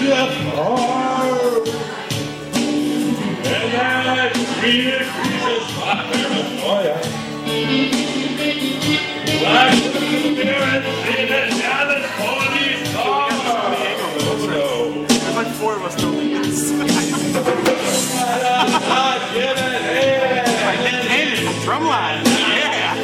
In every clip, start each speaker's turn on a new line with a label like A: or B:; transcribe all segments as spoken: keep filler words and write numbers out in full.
A: Jeff Hart. And that Phoenix Jesus Fire. Oh, yeah. Black Spirit, see that Dallas Police car.
B: There's like four of us still think this.
A: Get it here.
B: Drumline. Yeah.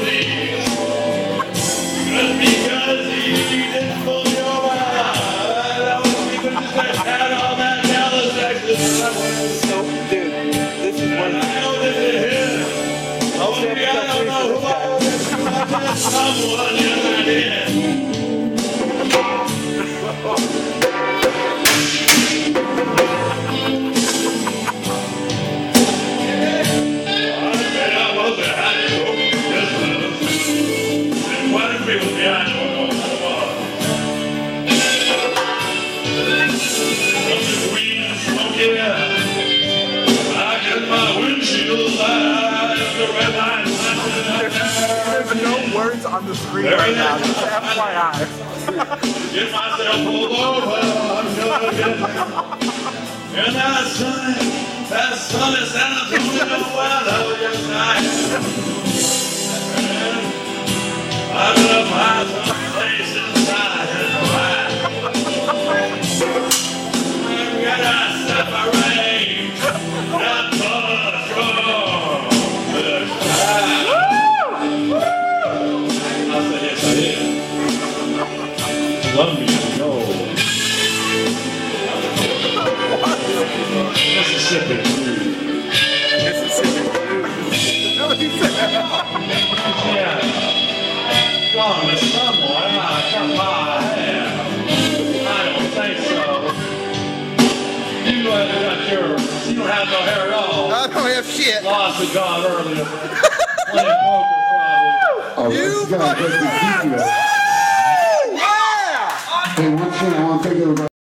A: Just because he didn't pull your out. That was because he just had all that Dallas action.
C: So, dude, this is one.
A: I know this is him.
C: I'll
A: I don't know who I was. Someone, yes, I did.
B: There's no words on the screen right now, just F Y I.
A: Get myself pulled over, I'm gonna get and that sun, that sun is San Antonio weather, yes I am. I'm gonna find some place inside and ride. I'm gonna separate that bus from the sky. I said, yes I did. Columbia, no. Mississippi.
B: Mississippi. No, he said that.
A: Yeah. Gone to somewhere. I cut my hair. I don't think so. You haven't got your. You don't have no hair at all.
C: I don't have shit.
A: Lost it gone earlier. Playing poker, probably.
C: You fucking.
D: Hey, one thing I want to take it about.